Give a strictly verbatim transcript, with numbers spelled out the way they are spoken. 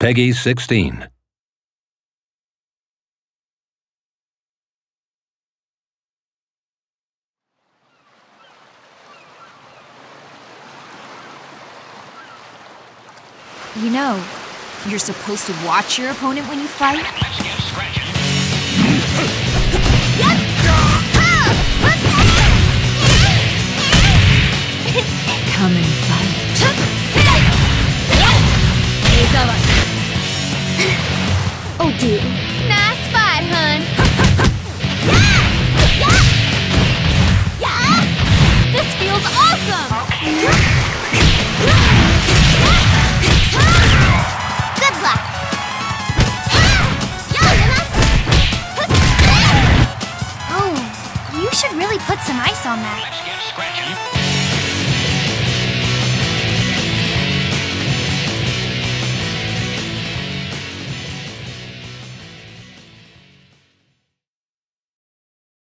Peggy sixteen. You know, you're supposed to watch your opponent when you fight. Let's get scratching. Come and fight. Oh dear.